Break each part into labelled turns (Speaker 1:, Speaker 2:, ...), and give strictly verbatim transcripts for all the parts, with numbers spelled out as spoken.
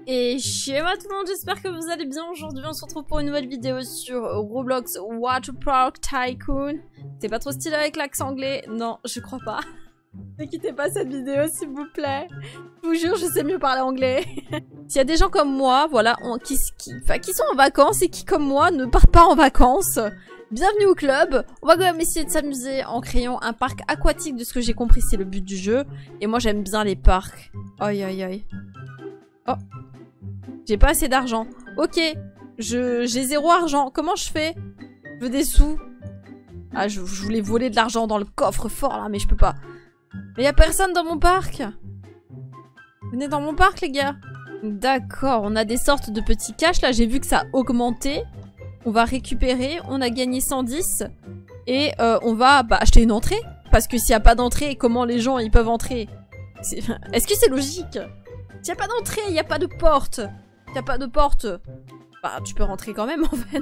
Speaker 1: Et schéma tout le monde, j'espère que vous allez bien. Aujourd'hui on se retrouve pour une nouvelle vidéo sur Roblox Water Park Tycoon. C'est pas trop stylé avec l'accent anglais? Non, je crois pas. Ne quittez pas cette vidéo s'il vous plaît. Je vous jure, je sais mieux parler anglais. S'il y a des gens comme moi, voilà, on, qui, qui, enfin, qui sont en vacances et qui comme moi ne partent pas en vacances, bienvenue au club. On va quand même essayer de s'amuser en créant un parc aquatique. De ce que j'ai compris, c'est le but du jeu. Et moi j'aime bien les parcs. Aïe aïe aïe. Oh. J'ai pas assez d'argent. Ok, je j'ai zéro argent. Comment je fais? Je veux des sous. Ah, je, je voulais voler de l'argent dans le coffre fort là, mais je peux pas. Mais y a personne dans mon parc. Venez dans mon parc les gars. D'accord, on a des sortes de petits caches là. J'ai vu que ça a augmenté. On va récupérer. On a gagné cent dix. Et euh, on va bah, acheter une entrée. Parce que s'il n'y a pas d'entrée, comment les gens ils peuvent entrer? Est-ce que c'est logique? S'il n'y a pas d'entrée, il n'y a pas de porte. S'il n'y a pas de porte, bah tu peux rentrer quand même en fait.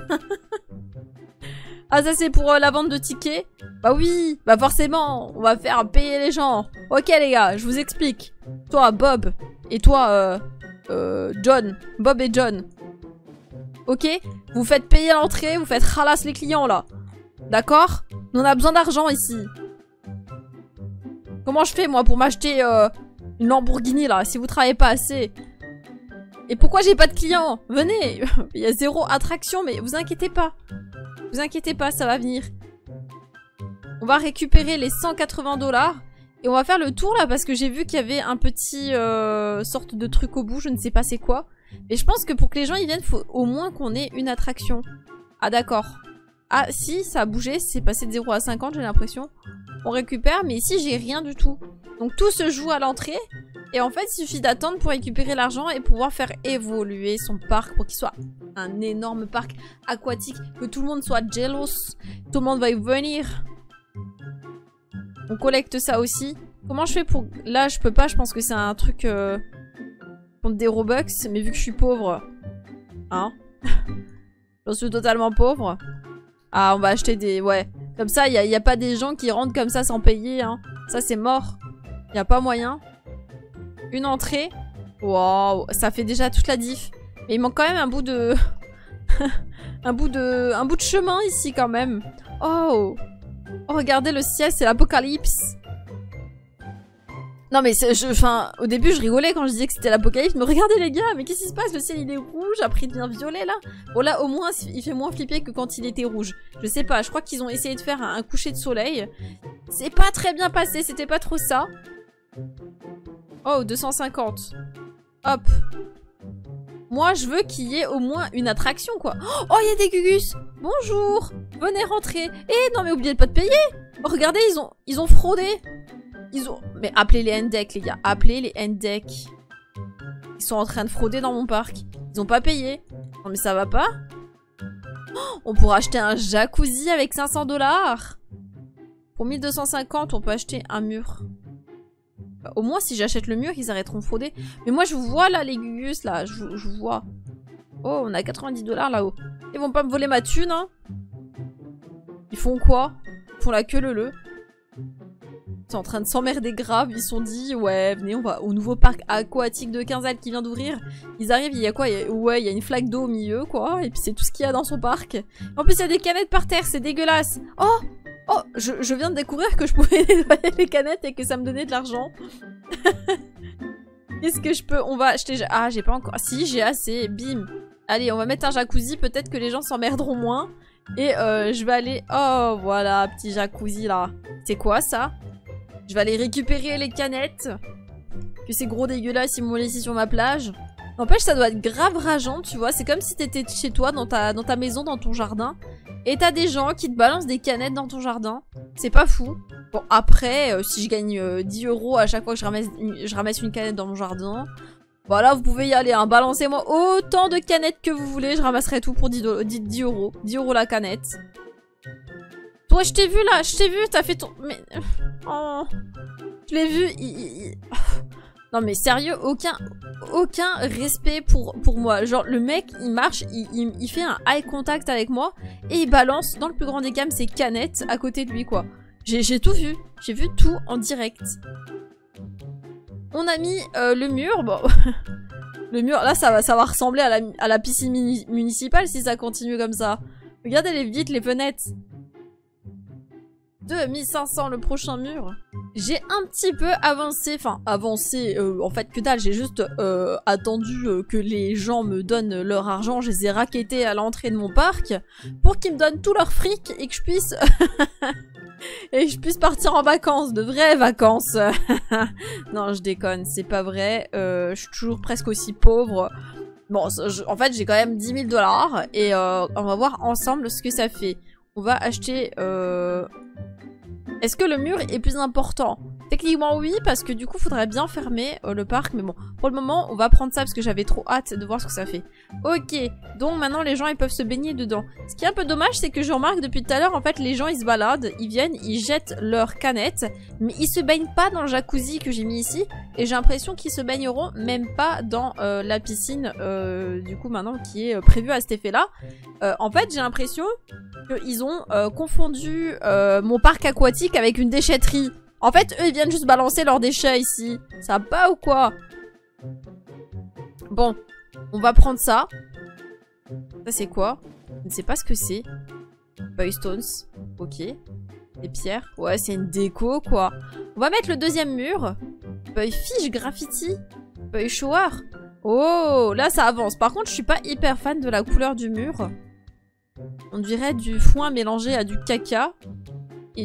Speaker 1: Ah ça c'est pour euh, la vente de tickets? Bah oui, bah forcément, on va faire payer les gens. Ok les gars, je vous explique. Toi Bob, et toi euh, euh, John. Bob et John. Ok, vous faites payer l'entrée, vous faites ralasse les clients là. D'accord? On a besoin d'argent ici. Comment je fais moi pour m'acheter euh, une Lamborghini là, si vous travaillez pas assez? Et pourquoi j'ai pas de clients? Venez. Il y a zéro attraction, mais vous inquiétez pas. Vous inquiétez pas, ça va venir. On va récupérer les cent quatre-vingts dollars. Et on va faire le tour là, parce que j'ai vu qu'il y avait un petit euh, sorte de truc au bout, je ne sais pas c'est quoi. Et je pense que pour que les gens y viennent, il faut au moins qu'on ait une attraction. Ah d'accord. Ah si, ça a bougé, c'est passé de zéro à cinquante j'ai l'impression. On récupère, mais ici j'ai rien du tout. Donc tout se joue à l'entrée. Et en fait, il suffit d'attendre pour récupérer l'argent et pouvoir faire évoluer son parc pour qu'il soit un énorme parc aquatique. Que tout le monde soit jealous. Tout le monde va y venir. On collecte ça aussi. Comment je fais pour... Là, je peux pas, je pense que c'est un truc... Euh... contre des Robux. Mais vu que je suis pauvre... Hein? J'en suis totalement pauvre. Ah, on va acheter des... Ouais. Comme ça, il n'y a, y a pas des gens qui rentrent comme ça sans payer. Hein. Ça, c'est mort. Il n'y a pas moyen. Une entrée. Waouh, ça fait déjà toute la diff. Mais il manque quand même un bout de... un bout de... un bout de chemin ici quand même. Oh. Oh, regardez le ciel, c'est l'apocalypse. Non mais je... Enfin, au début je rigolais quand je disais que c'était l'apocalypse. Mais regardez les gars, mais qu'est-ce qui se passe? Le ciel il est rouge, après il devient violet là. Bon là au moins il fait moins flipper que quand il était rouge. Je sais pas, je crois qu'ils ont essayé de faire un, un coucher de soleil. C'est pas très bien passé, c'était pas trop ça. Oh, deux cent cinquante. Hop. Moi, je veux qu'il y ait au moins une attraction, quoi. Oh, il y a des gugus. Bonjour. Venez rentrer. Eh, non, mais oubliez pas de payer. Oh, regardez, ils ont, ils ont fraudé. Ils ont... Mais appelez les N-Deck, les gars. Appelez les N-Deck. Ils sont en train de frauder dans mon parc. Ils ont pas payé. Non, mais ça va pas. Oh, on pourra acheter un jacuzzi avec cinq cents dollars. Pour mille deux cent cinquante, on peut acheter un mur. Au moins, si j'achète le mur, ils arrêteront de frauder. Mais moi, je vous vois là, les gugus, là. Je, je vous vois. Oh, on a quatre-vingt-dix dollars là-haut. Ils vont pas me voler ma thune, hein. Ils font quoi? Ils font la queue leu-leu. Ils sont en train de s'emmerder grave. Ils se sont dit, ouais, venez, on va au nouveau parc aquatique de Quinzel qui vient d'ouvrir. Ils arrivent, il y a quoi? Il y a... Ouais, il y a une flaque d'eau au milieu, quoi. Et puis, c'est tout ce qu'il y a dans son parc. En plus, il y a des canettes par terre. C'est dégueulasse. Oh! Oh, je, je viens de découvrir que je pouvais nettoyer les canettes et que ça me donnait de l'argent. Qu'est-ce que je peux... On va acheter... Ah, j'ai pas encore... Si, j'ai assez. Bim. Allez, on va mettre un jacuzzi. Peut-être que les gens s'emmerderont moins. Et euh, je vais aller... Oh, voilà, petit jacuzzi, là. C'est quoi, ça? Je vais aller récupérer les canettes. Que c'est gros dégueulasse, ils m'ont laissé sur ma plage. N'empêche, ça doit être grave rageant, tu vois. C'est comme si t'étais chez toi, dans ta, dans ta maison, dans ton jardin. Et t'as des gens qui te balancent des canettes dans ton jardin. C'est pas fou. Bon, après, euh, si je gagne euh, dix euros à chaque fois que je ramasse, une, je ramasse une canette dans mon jardin, voilà, vous pouvez y aller. Hein. Balancez-moi autant de canettes que vous voulez. Je ramasserai tout pour dix euros. dix euros la canette. Toi, je t'ai vu là. Je t'ai vu. T'as fait ton... Mais... Oh. Je l'ai vu. Il... il... Non mais sérieux, aucun aucun respect pour, pour moi. Genre le mec il marche, il, il, il fait un eye contact avec moi et il balance dans le plus grand des gammes ses canettes à côté de lui quoi. J'ai tout vu, j'ai vu tout en direct. On a mis euh, le mur, bon. Le mur, là, ça va, ça va ressembler à la, à la piscine muni municipale si ça continue comme ça. Regardez-les vite, les fenêtres. deux mille cinq cents le prochain mur. J'ai un petit peu avancé, enfin avancé, euh, en fait que dalle, j'ai juste euh, attendu euh, que les gens me donnent leur argent, je les ai rackettés à l'entrée de mon parc pour qu'ils me donnent tout leur fric et que je puisse et que je puisse partir en vacances, de vraies vacances. Non, je déconne, c'est pas vrai, euh, je suis toujours presque aussi pauvre. Bon, je, en fait j'ai quand même dix mille dollars et euh, on va voir ensemble ce que ça fait. On va acheter... Euh... Est-ce que le mur est plus important? Techniquement oui, parce que du coup faudrait bien fermer euh, le parc, mais bon, pour le moment on va prendre ça parce que j'avais trop hâte de voir ce que ça fait. Ok, donc maintenant les gens ils peuvent se baigner dedans. Ce qui est un peu dommage, c'est que je remarque depuis tout à l'heure, en fait les gens ils se baladent, ils viennent, ils jettent leurs canettes, mais ils se baignent pas dans le jacuzzi que j'ai mis ici, et j'ai l'impression qu'ils se baigneront même pas dans euh, la piscine, euh, du coup maintenant qui est euh, prévue à cet effet-là. Euh, en fait j'ai l'impression qu'ils ont euh, confondu euh, mon parc aquatique avec une déchetterie. En fait, eux, ils viennent juste balancer leurs déchets ici. Ça va pas ou quoi? Bon, on va prendre ça. Ça, c'est quoi? Je ne sais pas ce que c'est. Boy Stones. Ok. Des pierres. Ouais, c'est une déco, quoi. On va mettre le deuxième mur. Boy Fish Graffiti. Boy Shower. Oh, là, ça avance. Par contre, je suis pas hyper fan de la couleur du mur. On dirait du foin mélangé à du caca. Et...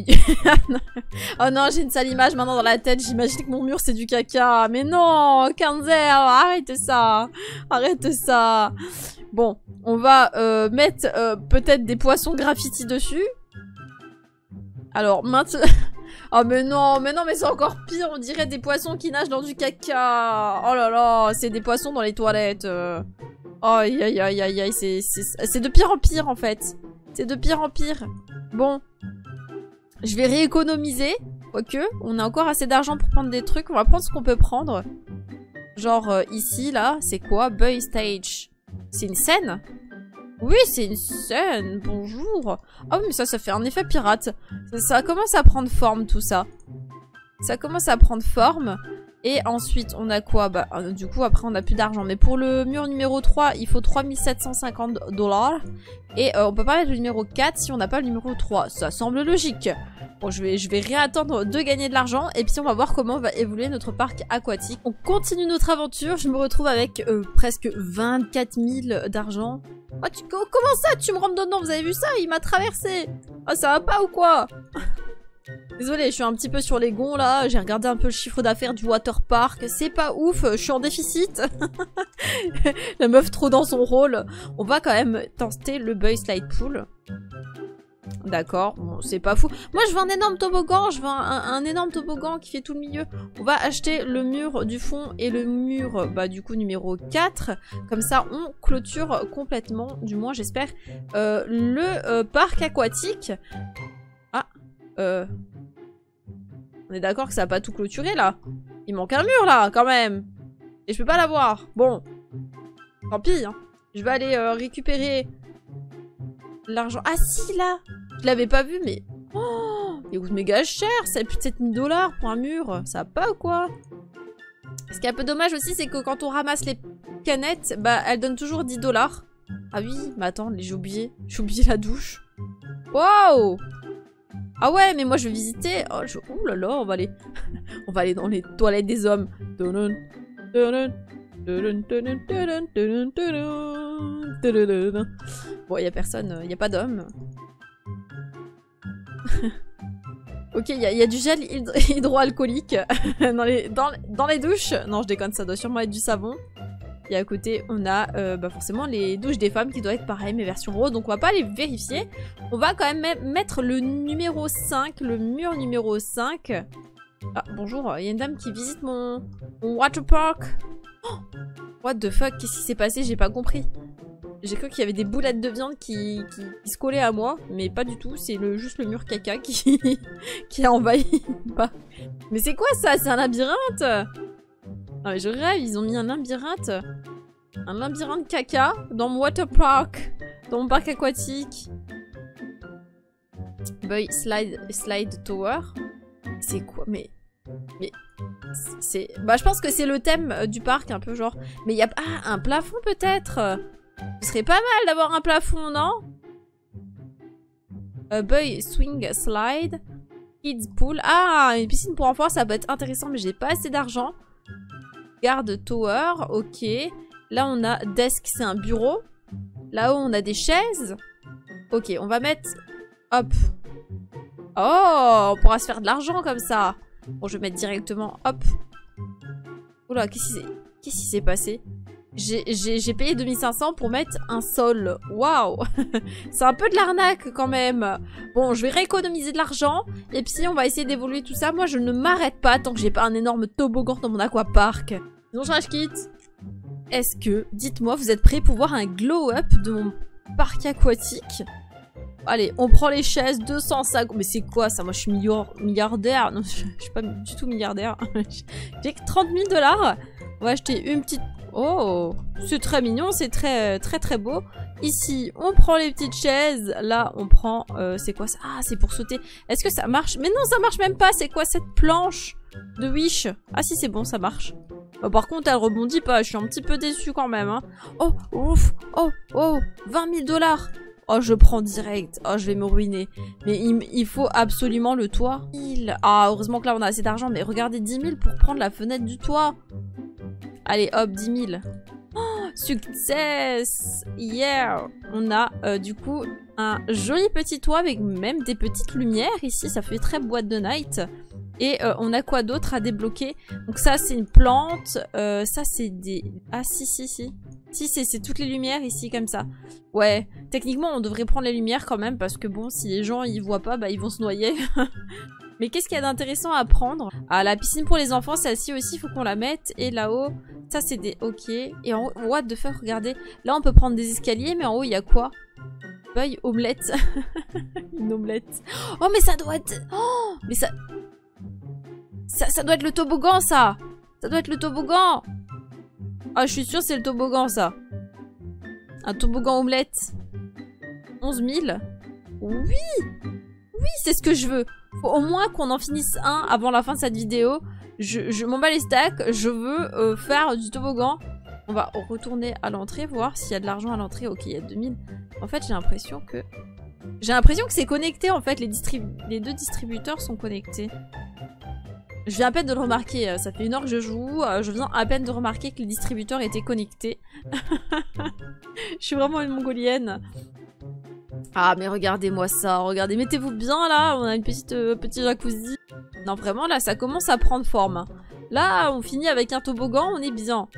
Speaker 1: oh non, j'ai une sale image maintenant dans la tête. J'imagine que mon mur c'est du caca. Mais non, Kenzer, arrête ça. Arrête ça. Bon, on va euh, mettre euh, peut-être des poissons graffiti dessus. Alors maintenant... oh mais non, mais non, mais c'est encore pire. On dirait des poissons qui nagent dans du caca. Oh là là, c'est des poissons dans les toilettes. Euh... Oh aïe aïe aïe aïe aïe, c'est de pire en pire en fait. C'est de pire en pire. Bon. Je vais rééconomiser, quoique, on a encore assez d'argent pour prendre des trucs, on va prendre ce qu'on peut prendre. Genre euh, ici, là, c'est quoi? Boy Stage. C'est une scène? Oui, c'est une scène, bonjour. Ah oui, mais ça, ça fait un effet pirate. Ça, ça commence à prendre forme, tout ça. Ça commence à prendre forme. Et ensuite, on a quoi? Bah, euh, du coup, après, on n'a plus d'argent. Mais pour le mur numéro trois, il faut trois mille sept cent cinquante dollars. Et euh, on peut pas mettre le numéro quatre si on n'a pas le numéro trois. Ça semble logique. Bon, je vais, je vais réattendre de gagner de l'argent. Et puis, on va voir comment va évoluer notre parc aquatique. On continue notre aventure. Je me retrouve avec euh, presque vingt-quatre mille d'argent. Oh, tu, comment ça? Tu me rentres dedans? Vous avez vu ça? Il m'a traversé. Oh, ça va pas ou quoi? Désolée, je suis un petit peu sur les gonds là, j'ai regardé un peu le chiffre d'affaires du waterpark, c'est pas ouf, je suis en déficit. La meuf trop dans son rôle. On va quand même tenter le Boy Slide Pool. D'accord, bon, c'est pas fou. Moi je veux un énorme toboggan, je veux un, un, un énorme toboggan qui fait tout le milieu. On va acheter le mur du fond et le mur, bah du coup numéro quatre. Comme ça on clôture complètement, du moins j'espère, euh, le euh, parc aquatique. Ah, euh... on est d'accord que ça va pas tout clôturer là. Il manque un mur là quand même. Et je peux pas l'avoir. Bon. Tant pis. Hein. Je vais aller euh, récupérer l'argent. Ah si là. Je l'avais pas vu mais... Oh, il coûte méga cher. Ça plus de sept mille dollars pour un mur. Ça va pas ou quoi? Ce qui est un peu dommage aussi c'est que quand on ramasse les canettes, bah elles donnent toujours dix dollars. Ah oui, mais attends, j'ai oublié. J'ai oublié la douche. Waouh! Ah ouais, mais moi je vais visiter. Oh, je... Ouh là là, on va aller. On va aller dans les toilettes des hommes. Bon, il y a personne, il y a pas d'hommes. Ok, il y, y a du gel hydro hydroalcoolique dans, les, dans, dans les douches. Non, je déconne, ça doit sûrement être du savon. Et à côté, on a euh, bah forcément les douches des femmes qui doivent être pareilles, mais version rose. Donc on va pas les vérifier. On va quand même mettre le numéro cinq, le mur numéro cinq. Ah, bonjour, il y a une dame qui visite mon, mon waterpark. Oh, what the fuck, qu'est-ce qui s'est passé? J'ai pas compris. J'ai cru qu'il y avait des boulettes de viande qui, qui, qui se collaient à moi, mais pas du tout. C'est le, juste le mur caca qui, qui a envahi. Mais c'est quoi ça? C'est un labyrinthe? Non mais je rêve, ils ont mis un labyrinthe. Un labyrinthe caca dans mon waterpark. Dans mon parc aquatique. Boy Slide, slide Tower. C'est quoi? Mais... Mais... C'est... Bah, je pense que c'est le thème euh, du parc, un peu genre... Mais il y a... Ah, un plafond peut-être. Ce serait pas mal d'avoir un plafond, non? euh, Boy Swing Slide. Kids Pool. Ah, une piscine pour enfants, ça peut être intéressant, mais j'ai pas assez d'argent. Garde Tower, ok. Là, on a Desk, c'est un bureau. Là-haut, on a des chaises. Ok, on va mettre... Hop. Oh, on pourra se faire de l'argent comme ça. Bon, je vais mettre directement... Hop. Oula, qu'est-ce qui s'est passé? J'ai payé deux mille cinq cents pour mettre un sol. Waouh. C'est un peu de l'arnaque quand même. Bon, je vais rééconomiser de l'argent. Et puis, on va essayer d'évoluer tout ça. Moi, je ne m'arrête pas tant que j'ai pas un énorme toboggan dans mon aquapark. Sinon, je rage quitte. Est-ce que, dites-moi, vous êtes prêts pour voir un glow-up de mon parc aquatique? Allez, on prend les chaises, deux cent cinq. Mais c'est quoi ça? Moi, je suis milliardaire. Non, je suis pas du tout milliardaire. J'ai que trente mille dollars. On va acheter une petite... Oh, c'est très mignon, c'est très très très beau. Ici, on prend les petites chaises. Là, on prend... Euh, c'est quoi ça? Ah, c'est pour sauter. Est-ce que ça marche? Mais non, ça marche même pas. C'est quoi cette planche de Wish? Ah si, c'est bon, ça marche. Bah, par contre, elle rebondit pas. Je suis un petit peu déçue quand même. Hein. Oh, ouf. Oh, oh, vingt mille dollars. Oh, je prends direct. Oh, je vais me ruiner. Mais il, il faut absolument le toit. Il... Ah, heureusement que là, on a assez d'argent. Mais regardez, dix mille pour prendre la fenêtre du toit. Allez, hop, dix mille. Oh, success! Yeah! On a, euh, du coup, un joli petit toit avec même des petites lumières. Ici, ça fait très boîte de night. Et euh, on a quoi d'autre à débloquer? Donc ça, c'est une plante. Euh, ça, c'est des... Ah, si, si, si. Si, c'est toutes les lumières ici, comme ça. Ouais, techniquement, on devrait prendre les lumières quand même. Parce que bon, si les gens, ils voient pas, bah, ils vont se noyer. Mais qu'est-ce qu'il y a d'intéressant à prendre? Ah, la piscine pour les enfants, celle-ci aussi, il faut qu'on la mette. Et là-haut, ça c'est des... Ok. Et en haut, what the fuck, regardez. Là, on peut prendre des escaliers, mais en haut, il y a quoi? Boy, omelette. Une omelette. Oh, mais ça doit être... Oh, mais ça... ça... Ça doit être le toboggan, ça. Ça doit être le toboggan. Ah, je suis sûre c'est le toboggan, ça. Un toboggan omelette. onze mille. Oui. Oui, c'est ce que je veux. Faut au moins qu'on en finisse un avant la fin de cette vidéo. Je, je m'en bats les stacks. Je veux euh, faire du toboggan. On va retourner à l'entrée, voir s'il y a de l'argent à l'entrée. Ok, il y a deux mille. En fait, j'ai l'impression que... J'ai l'impression que c'est connecté, en fait. Les, les deux distributeurs sont connectés. Je viens à peine de le remarquer. Ça fait une heure que je joue. Je viens à peine de remarquer que les distributeurs étaient connectés. Je suis vraiment une mongolienne. Ah, mais regardez-moi ça, regardez, mettez-vous bien là, on a une petite euh, petit jacuzzi. Non, vraiment, là, ça commence à prendre forme. Là, on finit avec un toboggan, on est bien.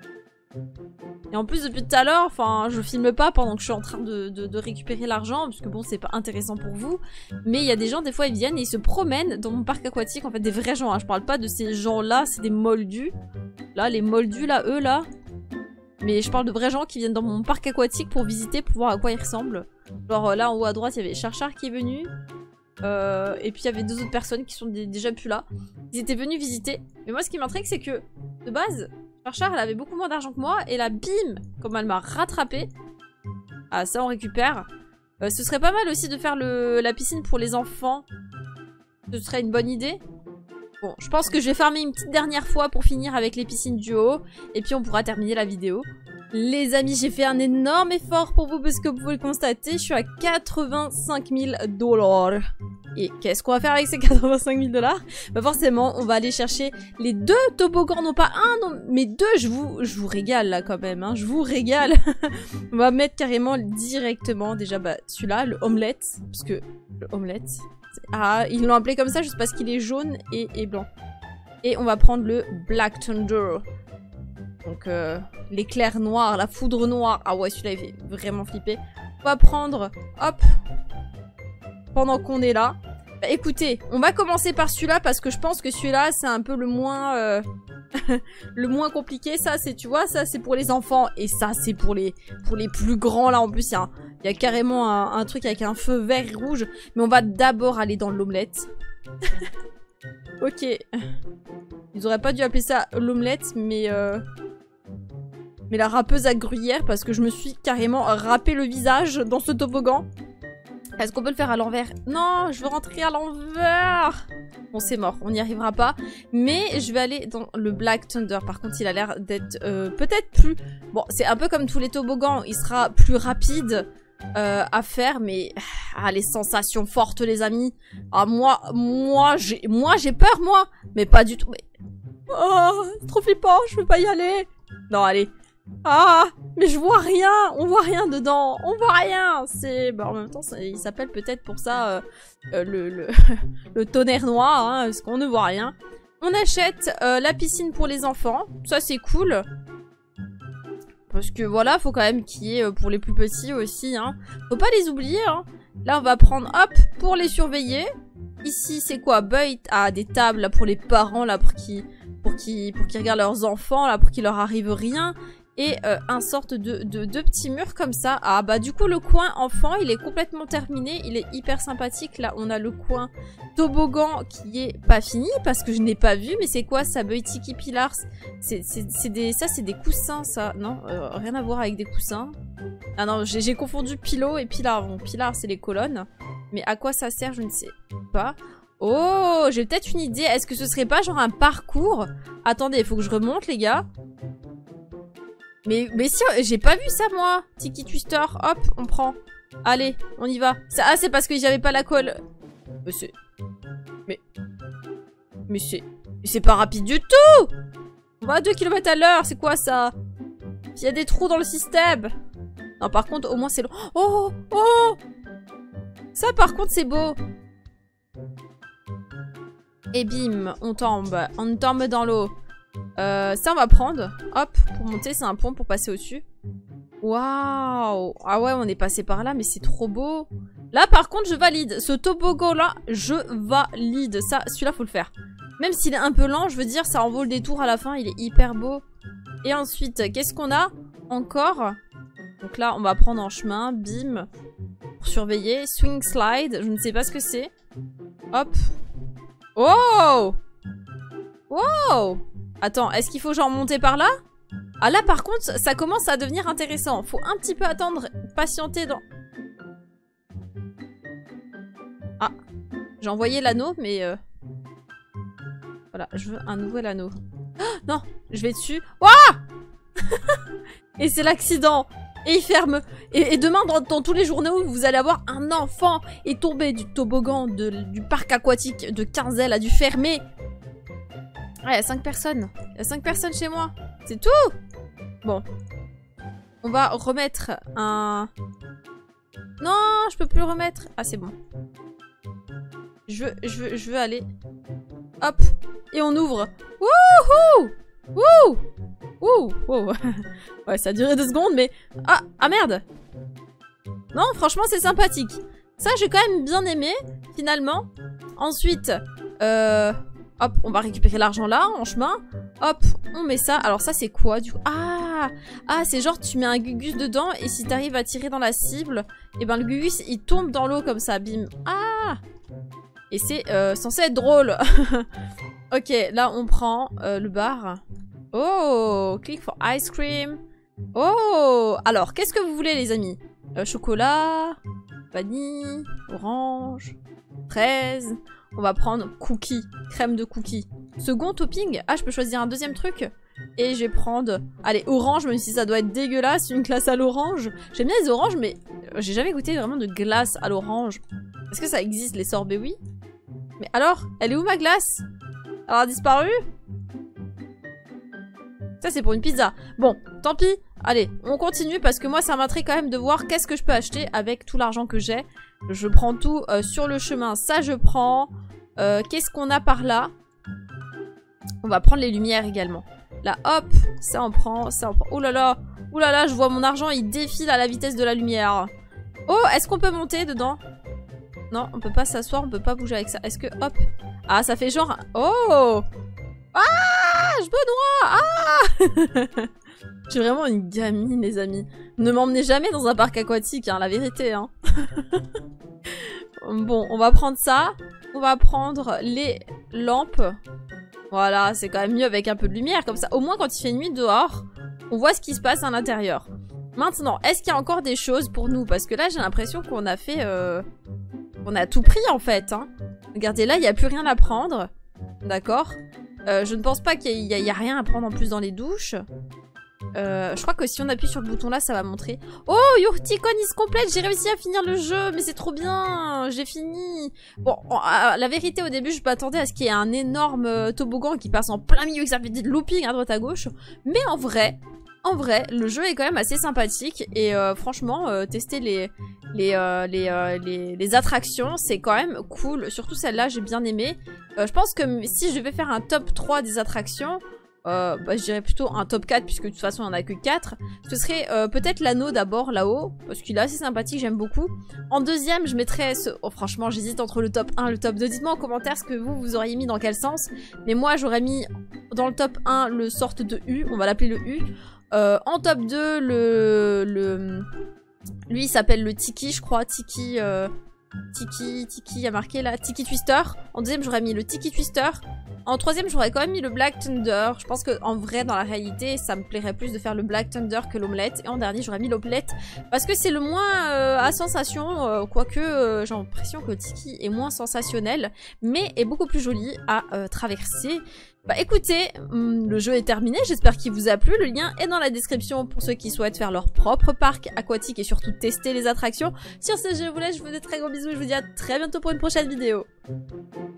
Speaker 1: Et en plus, depuis tout à l'heure, enfin, je filme pas pendant que je suis en train de, de, de récupérer l'argent, parce que bon, c'est pas intéressant pour vous. Mais il y a des gens, des fois, ils viennent et ils se promènent dans mon parc aquatique, en fait, des vrais gens, hein. Je parle pas de ces gens-là, c'est des moldus. Là, les moldus, là, eux, là. Mais je parle de vrais gens qui viennent dans mon parc aquatique pour visiter, pour voir à quoi ils ressemblent. Genre là en haut à droite, il y avait Charchar qui est venu. Euh, et puis il y avait deux autres personnes qui sont déjà plus là. Ils étaient venus visiter. Mais moi ce qui m'intrigue c'est que, de base, Charchar elle avait beaucoup moins d'argent que moi. Et là bim, comme elle m'a rattrapé. Ah ça on récupère. Euh, ce serait pas mal aussi de faire le, la piscine pour les enfants. Ce serait une bonne idée. Bon, je pense que je vais farmer une petite dernière fois pour finir avec les piscines du haut. Et puis on pourra terminer la vidéo. Les amis, j'ai fait un énorme effort pour vous parce que vous pouvez le constater, je suis à quatre-vingt-cinq mille dollars. Et qu'est-ce qu'on va faire avec ces quatre-vingt-cinq mille dollars? Bah forcément, on va aller chercher les deux toboggans, non pas un, non, mais deux. Je vous, je vous régale là quand même, hein, je vous régale. On va mettre carrément directement déjà bah, celui-là, le omelette, parce que le omelette... Ah, ils l'ont appelé comme ça juste parce qu'il est jaune et, et blanc. Et on va prendre le Black Thunder. Donc euh, l'éclair noir, la foudre noire. Ah ouais, celui-là il fait vraiment flipper. On va prendre, hop, pendant qu'on est là. Bah, écoutez, on va commencer par celui-là parce que je pense que celui-là c'est un peu le moins euh, le moins compliqué. Ça c'est, tu vois, ça c'est pour les enfants et ça c'est pour les pour les plus grands là. En plus il y a, il y a carrément un, un truc avec un feu vert et rouge. Mais on va d'abord aller dans l'omelette. Ok. Ils auraient pas dû appeler ça l'omelette, mais euh... mais la râpeuse à gruyère parce que je me suis carrément râpé le visage dans ce toboggan. Est-ce qu'on peut le faire à l'envers? Non, je veux rentrer à l'envers. Bon, c'est mort, on n'y arrivera pas. Mais je vais aller dans le Black Thunder. Par contre, il a l'air d'être euh, peut-être plus... Bon, c'est un peu comme tous les toboggans. Il sera plus rapide euh, à faire. Mais ah, les sensations fortes, les amis. Ah, moi, moi, j'ai moi, j'ai peur, moi. Mais pas du tout. Mais... Oh, c'est trop flippant, je peux pas y aller. Non, allez. Ah, mais je vois rien. On voit rien dedans. On voit rien. C'est... Bah, en même temps, ça, il s'appelle peut-être pour ça euh, euh, le... le... le tonnerre noir, hein, parce qu'on ne voit rien. On achète euh, la piscine pour les enfants. Ça, c'est cool. Parce que voilà, faut quand même qu'il y ait euh, pour les plus petits aussi. Hein. Faut pas les oublier. Hein. Là, on va prendre, hop, pour les surveiller. Ici, c'est quoi? Bait. Ah, des tables là, pour les parents, là, pour qu'ils pour qu'ils pour qu'ils regardent leurs enfants, là, pour qu'il leur arrive rien. Et euh, un sorte de, de, de petits murs comme ça. Ah bah du coup le coin enfant il est complètement terminé. Il est hyper sympathique. Là on a le coin toboggan qui est pas fini parce que je n'ai pas vu. Mais c'est quoi ça? Tiki Pillars. C'est des, ça c'est des coussins ça. Non euh, rien à voir avec des coussins. Ah non j'ai confondu Pilot et Pilar. Bon Pilar c'est les colonnes. Mais à quoi ça sert je ne sais pas. Oh j'ai peut-être une idée. Est-ce que ce serait pas genre un parcours? Attendez il faut que je remonte les gars. Mais, mais si, j'ai pas vu ça, moi. Tiki Twister, hop, on prend. Allez, on y va. Ah, c'est parce que j'avais pas la colle. Mais c'est... Mais... Mais c'est... Mais c'est pas rapide du tout. On va à deux kilomètres à l'heure, c'est quoi ça? Il y a des trous dans le système. Non, par contre, au moins c'est long. Oh, oh. Ça, par contre, c'est beau. Et bim, on tombe. On tombe dans l'eau. Euh, ça on va prendre, hop, pour monter, c'est un pont pour passer au-dessus. Waouh. Ah ouais, on est passé par là, mais c'est trop beau. Là par contre, je valide. Ce toboggan là, je valide. Ça, celui-là, faut le faire. Même s'il est un peu lent, je veux dire, ça en vaut le détour à la fin, il est hyper beau. Et ensuite, qu'est-ce qu'on a encore? Donc là, on va prendre en chemin, bim, pour surveiller. Swing slide, je ne sais pas ce que c'est. Hop. Oh. Wow. Attends, est-ce qu'il faut genre monter par là? Ah là par contre, ça commence à devenir intéressant. Faut un petit peu attendre, patienter dans... Ah, j'ai envoyé l'anneau, mais... Euh... Voilà, je veux un nouvel anneau. Oh, non, je vais dessus. Ouah. Et c'est l'accident. Et il ferme. Et, et demain, dans, dans tous les journaux, vous allez avoir un enfant et tomber du toboggan de, du parc aquatique de Quinzel a dû fermer. Ah, il y a cinq personnes. Il y a cinq personnes chez moi. C'est tout. Bon. On va remettre un... Non, je peux plus le remettre. Ah, c'est bon. Je veux, je veux, je veux aller. Hop. Et on ouvre. Wouhou. Wouh. Wouh. Wouh. Ouais, ça a duré deux secondes, mais... Ah, ah merde. Non, franchement, c'est sympathique. Ça, j'ai quand même bien aimé, finalement. Ensuite, euh... hop, on va récupérer l'argent là, en chemin. Hop, on met ça. Alors ça, c'est quoi, du coup? Ah, ah c'est genre, tu mets un gugus dedans, et si t'arrives à tirer dans la cible, et ben le gugus, il tombe dans l'eau comme ça, bim. Ah. Et c'est euh, censé être drôle. Ok, là, on prend euh, le bar. Oh, click for ice cream. Oh, alors, qu'est-ce que vous voulez, les amis? euh, Chocolat, vanille, orange, fraise... On va prendre cookie, crème de cookie. Second topping. Ah, je peux choisir un deuxième truc. Et je vais prendre... Allez, orange, même si ça doit être dégueulasse, une glace à l'orange. J'aime bien les oranges, mais j'ai jamais goûté vraiment de glace à l'orange. Est-ce que ça existe, les sorbets? Oui. Mais alors, elle est où ma glace? Elle a disparu? Ça, c'est pour une pizza. Bon, tant pis. Allez, on continue parce que moi, ça m'intrigue quand même de voir qu'est-ce que je peux acheter avec tout l'argent que j'ai. Je prends tout euh, sur le chemin. Ça, je prends. Euh, Qu'est-ce qu'on a par là? On va prendre les lumières également. Là, hop. Ça, on prend. Ça, on prend. Oh là là. Oh là là, je vois mon argent, il défile à la vitesse de la lumière. Oh, est-ce qu'on peut monter dedans? Non, on peut pas s'asseoir, on peut pas bouger avec ça. Est-ce que... Hop. Ah, ça fait genre... Oh. Ah, je me noie. Ah. Je suis vraiment une gamine, les amis. Ne m'emmenez jamais dans un parc aquatique, hein, la vérité. Hein. Bon, on va prendre ça. On va prendre les lampes. Voilà, c'est quand même mieux avec un peu de lumière. Comme ça, au moins quand il fait nuit dehors, on voit ce qui se passe à l'intérieur. Maintenant, est-ce qu'il y a encore des choses pour nous? Parce que là, j'ai l'impression qu'on a fait... Euh... On a tout pris, en fait. Hein. Regardez là, il n'y a plus rien à prendre. D'accord. Euh, je ne pense pas qu'il y, y, y a rien à prendre en plus dans les douches. Euh, je crois que si on appuie sur le bouton là, ça va montrer. Oh, Yurticon is complète, j'ai réussi à finir le jeu, mais c'est trop bien, j'ai fini. Bon, euh, la vérité, au début, je m'attendais à ce qu'il y ait un énorme euh, toboggan qui passe en plein milieu, que ça fait des loopings à droite à gauche. Mais en vrai, en vrai, le jeu est quand même assez sympathique et euh, franchement, euh, tester les les, euh, les, euh, les les attractions, c'est quand même cool. Surtout celle-là, j'ai bien aimé. Euh, je pense que si je vais faire un top trois des attractions. Euh, bah, je dirais plutôt un top quatre puisque de toute façon il n'y en a que quatre. Ce serait euh, peut-être l'anneau d'abord là-haut parce qu'il est assez sympathique, j'aime beaucoup. En deuxième je mettrais ce... Oh franchement j'hésite entre le top un et le top deux. Dites-moi en commentaire ce que vous vous auriez mis dans quel sens. Mais moi j'aurais mis dans le top un le sorte de U, on va l'appeler le U. Euh, en top deux le... le... Lui il s'appelle le Tiki je crois, Tiki... Euh... Tiki, Tiki a marqué là, Tiki Twister. En deuxième j'aurais mis le Tiki Twister. En troisième, j'aurais quand même mis le Black Thunder. Je pense qu'en vrai, dans la réalité, ça me plairait plus de faire le Black Thunder que l'omelette. Et en dernier, j'aurais mis l'omelette parce que c'est le moins euh, à sensation. Euh, quoique, euh, j'ai l'impression que Tiki est moins sensationnel, mais est beaucoup plus joli à euh, traverser. Bah écoutez, hum, le jeu est terminé. J'espère qu'il vous a plu. Le lien est dans la description pour ceux qui souhaitent faire leur propre parc aquatique et surtout tester les attractions. Sur ce, je vous laisse. Je vous fais de très gros bisous. Je vous dis à très bientôt pour une prochaine vidéo.